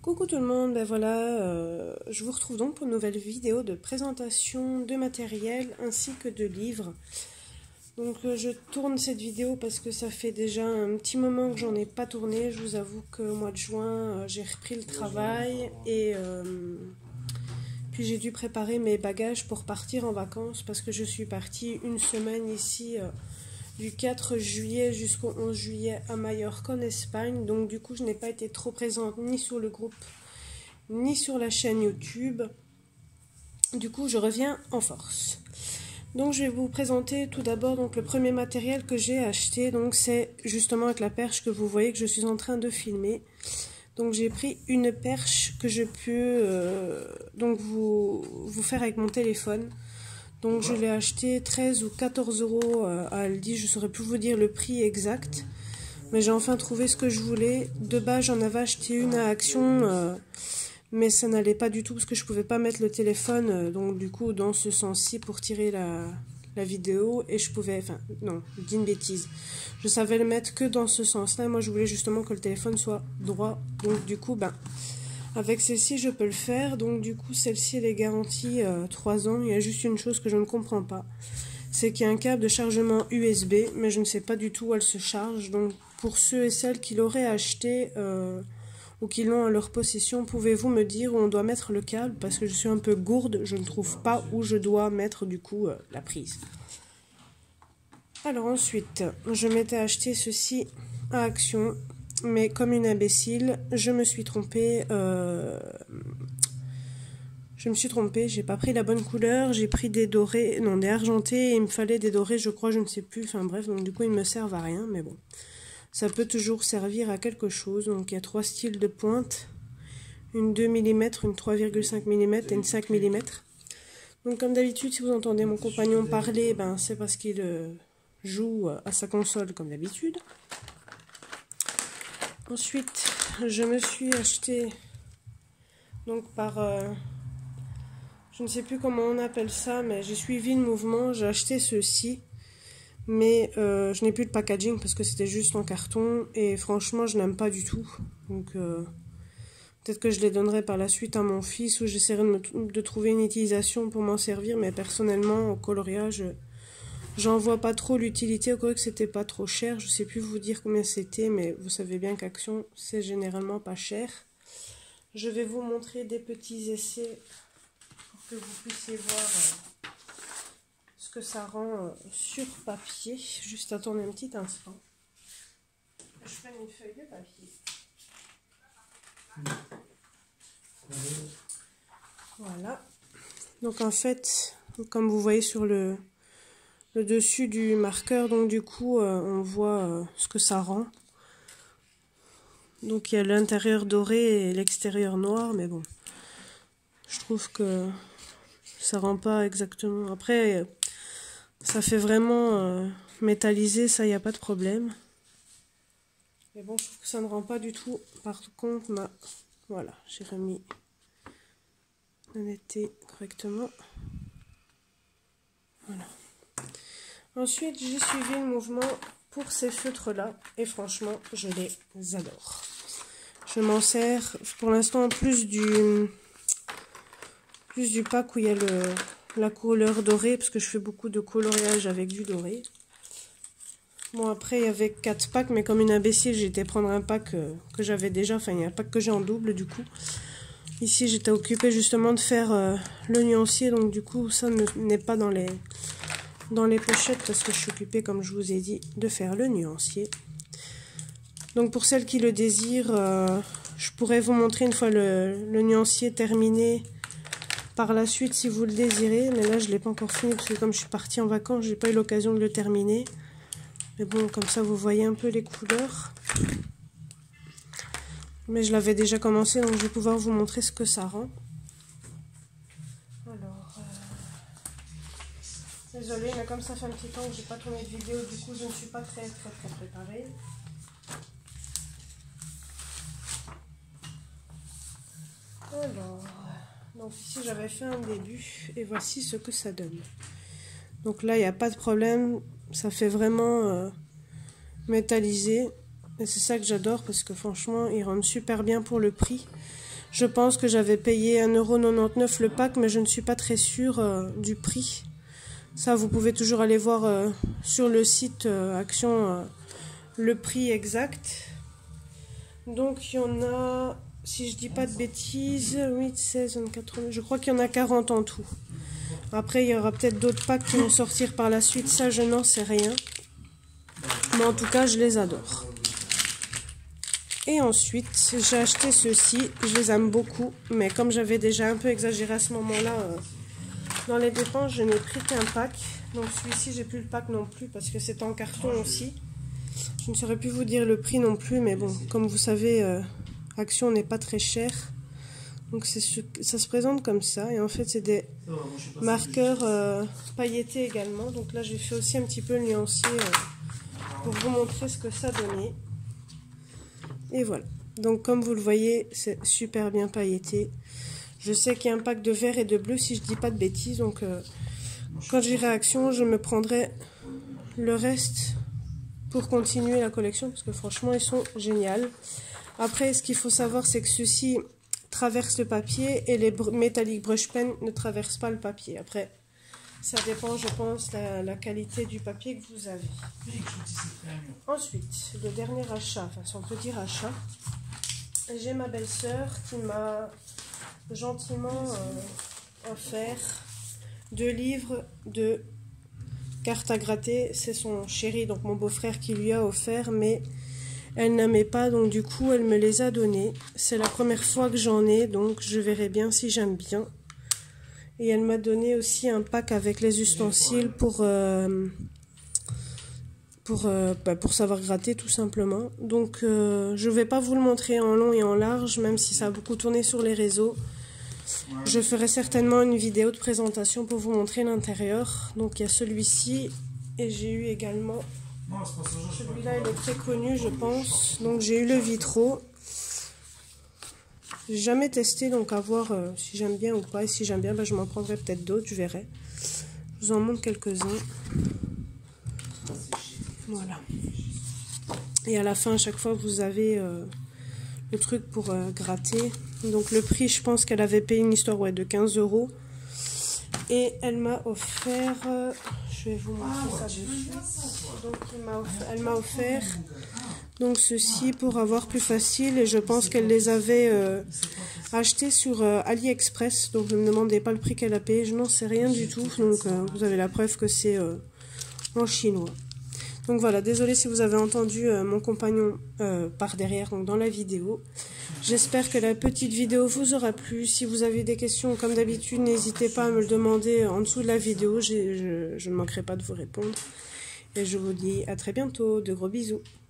Coucou tout le monde, ben voilà, je vous retrouve donc pour une nouvelle vidéo de présentation de matériel ainsi que de livres. Donc je tourne cette vidéo parce que ça fait déjà un petit moment que j'en ai pas tourné. Je vous avoue qu'au mois de juin, j'ai repris le travail et puis j'ai dû préparer mes bagages pour partir en vacances parce que je suis partie une semaine ici du 4 juillet jusqu'au 11 juillet à Majorque en Espagne. Donc du coup je n'ai pas été trop présente ni sur le groupe ni sur la chaîne YouTube. Du coup je reviens en force. Donc je vais vous présenter tout d'abord donc le premier matériel que j'ai acheté. Donc c'est justement avec la perche que vous voyez que je suis en train de filmer. Donc j'ai pris une perche que je peux donc vous faire avec mon téléphone. Donc je l'ai acheté 13 ou 14 € à Aldi, je ne saurais plus vous dire le prix exact. Mais j'ai enfin trouvé ce que je voulais. De base j'en avais acheté une à Action, mais ça n'allait pas du tout parce que je ne pouvais pas mettre le téléphone. Donc du coup dans ce sens-ci pour tirer la vidéo. Et je pouvais, enfin non, je dis une bêtise. Je savais le mettre que dans ce sens-là. Moi je voulais justement que le téléphone soit droit. Donc du coup avec celle-ci, je peux le faire. Donc, du coup, celle-ci, elle est garantie 3 ans. Il y a juste une chose que je ne comprends pas. C'est qu'il y a un câble de chargement USB, mais je ne sais pas du tout où elle se charge. Donc, pour ceux et celles qui l'auraient acheté ou qui l'ont en leur possession, pouvez-vous me dire où on doit mettre le câble? Parce que je suis un peu gourde, je ne trouve pas où je dois mettre, du coup, la prise. Alors, ensuite, je m'étais acheté ceci à Action. Mais comme une imbécile, je me suis trompée. J'ai pas pris la bonne couleur. J'ai pris des dorés, non des argentés. Et il me fallait des dorés, je crois, je ne sais plus. Enfin bref, donc du coup ils me servent à rien, mais bon, ça peut toujours servir à quelque chose. Donc il y a 3 styles de pointe, une 2 mm, une 3,5 mm et une 5 mm. Donc comme d'habitude, si vous entendez mon compagnon parler, c'est parce qu'il joue à sa console comme d'habitude. Ensuite, je me suis acheté, donc par, je ne sais plus comment on appelle ça, mais j'ai suivi le mouvement, j'ai acheté ceci, mais je n'ai plus de packaging parce que c'était juste en carton, et franchement, je n'aime pas du tout. Donc, peut-être que je les donnerai par la suite à mon fils, ou j'essaierai de trouver une utilisation pour m'en servir, mais personnellement, au coloriage, j'en vois pas trop l'utilité, au cas que c'était pas trop cher. Je sais plus vous dire combien c'était, mais vous savez bien qu'Action, c'est généralement pas cher. Je vais vous montrer des petits essais pour que vous puissiez voir ce que ça rend sur papier. Juste attendez un petit instant. Je prends une feuille de papier. Voilà. Donc en fait, comme vous voyez sur le dessus du marqueur, donc du coup on voit ce que ça rend. Donc il y a l'intérieur doré et l'extérieur noir, mais bon, je trouve que ça rend pas exactement. Après ça fait vraiment métallisé, ça, il n'y a pas de problème, mais bon, je trouve que ça ne rend pas du tout. Par contre, voilà, j'ai remis la netteté correctement. Voilà. Ensuite, j'ai suivi le mouvement pour ces feutres-là. Et franchement, je les adore. Je m'en sers pour l'instant plus du pack où il y a la couleur dorée. Parce que je fais beaucoup de coloriage avec du doré. Bon, après, il y avait 4 packs. Mais comme une imbécile, j'ai été prendre un pack que j'avais déjà. Enfin, il y a un pack que j'ai en double du coup. Ici, j'étais occupée justement de faire le nuancier. Donc du coup, ça n'est pas dans les pochettes parce que je suis occupée, comme je vous ai dit, de faire le nuancier. Donc pour celles qui le désirent, je pourrais vous montrer une fois le nuancier terminé par la suite si vous le désirez. Mais là je ne l'ai pas encore fini parce que comme je suis partie en vacances, j'ai pas eu l'occasion de le terminer. Mais bon, comme ça vous voyez un peu les couleurs. Mais je l'avais déjà commencé, donc je vais pouvoir vous montrer ce que ça rend. Alors, désolée, mais comme ça fait un petit temps que j'ai pas tourné de vidéo, du coup je ne suis pas très préparée. Alors, donc ici j'avais fait un début et voici ce que ça donne. Donc là il n'y a pas de problème, ça fait vraiment métallisé. Et c'est ça que j'adore parce que franchement ils rendent super bien pour le prix. Je pense que j'avais payé 1,99 € le pack, mais je ne suis pas très sûre du prix. Ça, vous pouvez toujours aller voir sur le site Action le prix exact. Donc, il y en a, si je dis pas de bêtises, 8, 16, 24, je crois qu'il y en a 40 en tout. Après, il y aura peut-être d'autres packs qui vont sortir par la suite, ça, je n'en sais rien. Mais en tout cas, je les adore. Et ensuite, j'ai acheté ceux-ci. Je les aime beaucoup. Mais comme j'avais déjà un peu exagéré à ce moment-là dans les dépenses, je n'ai pris qu'un pack. Donc celui-ci, j'ai plus le pack non plus parce que c'est en carton aussi. Je ne saurais plus vous dire le prix non plus. Mais bon, comme vous savez, Action n'est pas très cher. Donc ça se présente comme ça. Et en fait, c'est des marqueurs pailletés également. Donc là, j'ai fait aussi un petit peu le nuancier pour vous montrer ce que ça donnait. Et voilà, donc comme vous le voyez, c'est super bien pailleté. Je sais qu'il y a un pack de vert et de bleu si je dis pas de bêtises. Donc quand j'irai à Action, je me prendrai le reste pour continuer la collection. Parce que franchement, ils sont géniaux. Après, ce qu'il faut savoir, c'est que ceux-ci traversent le papier. Et les Metallic Brush Pen ne traversent pas le papier. Après, ça dépend, je pense, la qualité du papier que vous avez. Ensuite, le dernier achat, enfin si on peut dire achat, j'ai ma belle-sœur qui m'a gentiment offert 2 livres de cartes à gratter. C'est son chéri, donc mon beau-frère qui lui a offert, mais elle n'aimait pas, donc du coup elle me les a donnés. C'est la première fois que j'en ai, donc je verrai bien si j'aime bien. Et elle m'a donné aussi un pack avec les ustensiles pour savoir gratter tout simplement. Donc je ne vais pas vous le montrer en long et en large, même si ça a beaucoup tourné sur les réseaux. Je ferai certainement une vidéo de présentation pour vous montrer l'intérieur. Donc il y a celui-ci et j'ai eu également, celui-là il est très connu je pense. Donc j'ai eu le Vitro. J'ai jamais testé, donc à voir si j'aime bien ou pas. Et si j'aime bien, je m'en prendrai peut-être d'autres, je verrai. Je vous en montre quelques-uns. Voilà. Et à la fin, à chaque fois, vous avez le truc pour gratter. Donc le prix, je pense qu'elle avait payé une histoire de 15 €. Et elle m'a offert... je vais vous montrer ça dessus. Donc elle m'a offert... Donc ceci pour avoir plus facile, et je pense qu'elle les avait achetés sur AliExpress. Donc ne me demandez pas le prix qu'elle a payé, je n'en sais rien du tout. Donc vous avez la preuve que c'est en chinois. Donc voilà, désolé si vous avez entendu mon compagnon par derrière, donc dans la vidéo. J'espère que la petite vidéo vous aura plu. Si vous avez des questions, comme d'habitude, n'hésitez pas à me le demander en dessous de la vidéo. Je ne manquerai pas de vous répondre. Et je vous dis à très bientôt, de gros bisous.